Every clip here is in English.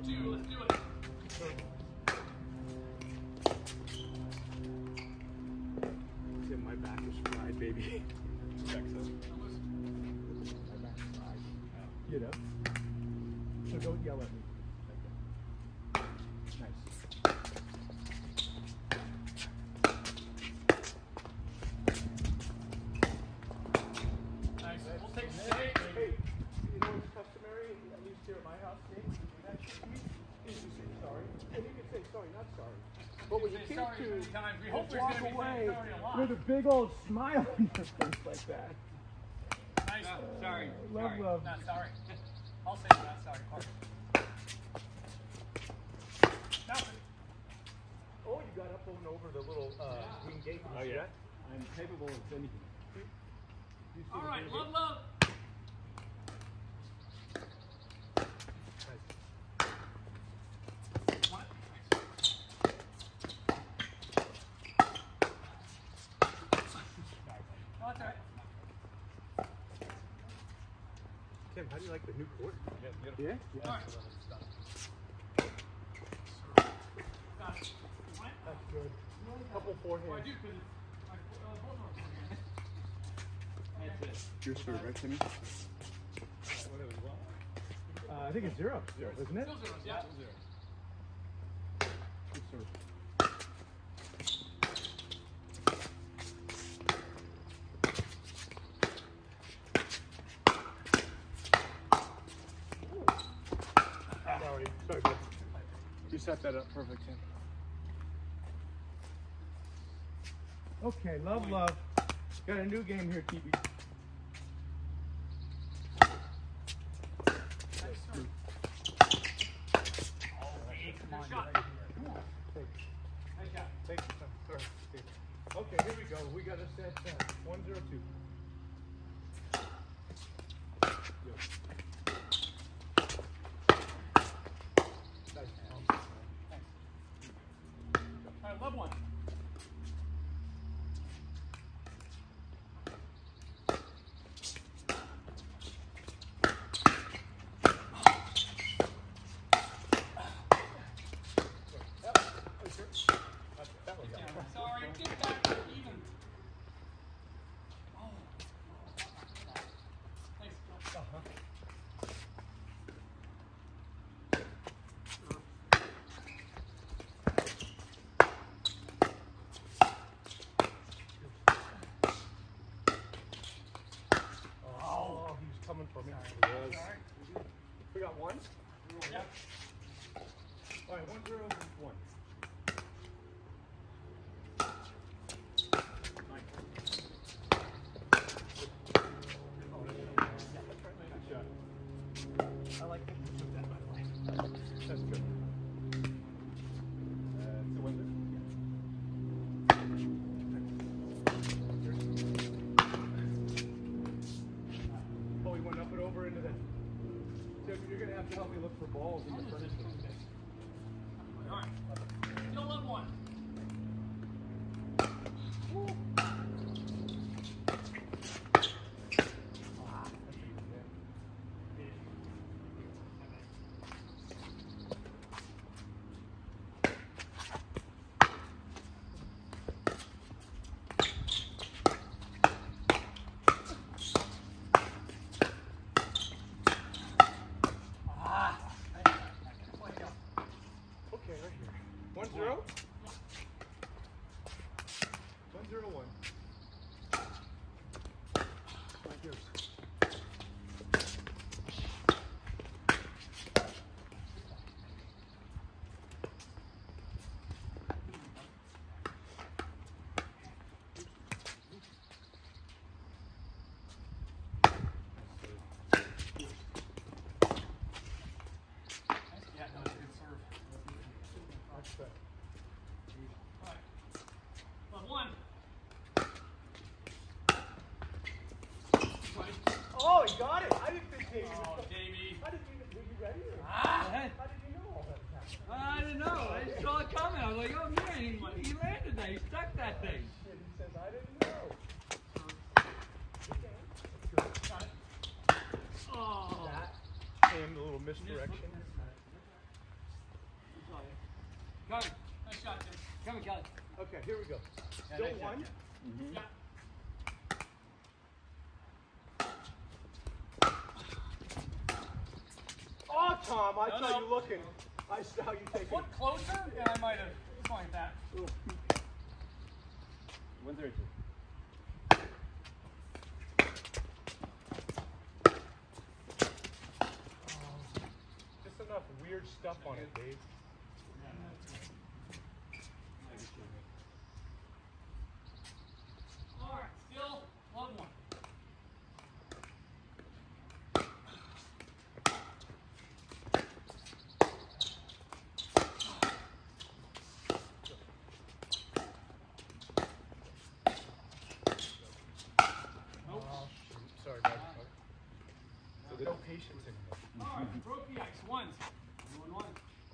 2. Let's do it. My back is fried, baby. Check this. My back's fried. You know? So don't yell at me. Nice. Nice. We'll take Hey, steak. hey, you know what's customary, at least here at my house, Nick? That should be, is you say sorry. And you can say sorry, not sorry. But what you Say can't sorry do as many times. We hope there's walk going to be away sorry a lot. with a big old smile on your face like that. Nice. Sorry. Love, Sorry. love. Not sorry. I'll say not sorry. Part. Nothing. Oh, you got up and over the little green gate. Oh, yeah. I'm capable of anything. All right. Love, love. One. Nice. Oh, that's all right. Tim, how do you like the new court? Yeah, beautiful. Yeah? All right. Got it. One. That's good. Couple Well, I forehands. do because it's both of them. That's it. Your serve, right, Timmy? I think it's 0, isn't it? Still zeros, yeah. Good serve. Sorry, bud. You set that up perfect, Tim. Okay, love, love. Got a new game here, TV. Take it. Sorry. Okay, here we go. We got a set 1-0-2. Nice. All right, love one. Sorry, get back to even. Oh. Thanks. Oh, he was coming for me. We got one? Yep. All right, 1-0-1. I like that you took that, by the way. That's good. It's a winner. Oh, he went up and over into that. Tim, you're going to have to help me look for balls in the front. All right. Still love one. Okay, right here. 1-0? 1-0-1. Right yours. Yeah, no, it's a good serve. That's that. All right. Love one. Oh, he got it! I didn't think Davey was Oh, Davey. How did you, were you ready? Or? Ah! How did you know all that was happening? I didn't know. I just saw it coming. I was like, oh man, he landed that. He stuck that thing. Shit, he says, I didn't know. Got it. Oh. That and a little misdirection. Come. Nice shot, Tim. Come on, Kelly. Okay, here we go. Yeah, Still nice shot, one. yeah. Yeah. Oh, Tom, I No, saw no. you looking. I saw you taking. Foot closer, and I might have swung at that. 132. Just enough weird stuff on it, Dave. All right, still love one. Oh, shoot. Sorry, bud. So there's no patience anymore. All right, broke the ice. Ones. 1-1.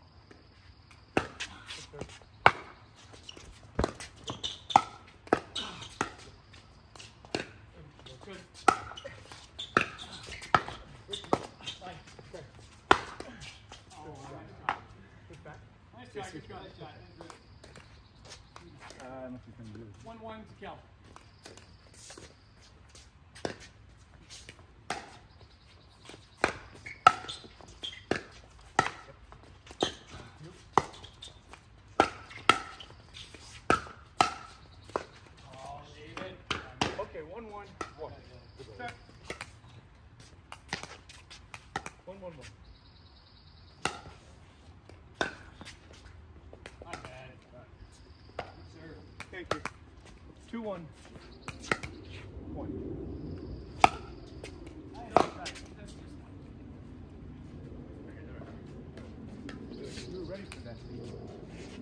Good. Oh, Good back. nice shot, good shot, nice shot. Nothing can do. 1-1 to Kel. Oh, David. Okay, 1-1. One. Check. 1-1-1. Not bad. Good serve. Thank you. 2-1. Point. I know it's right. That's just one. We were ready for that.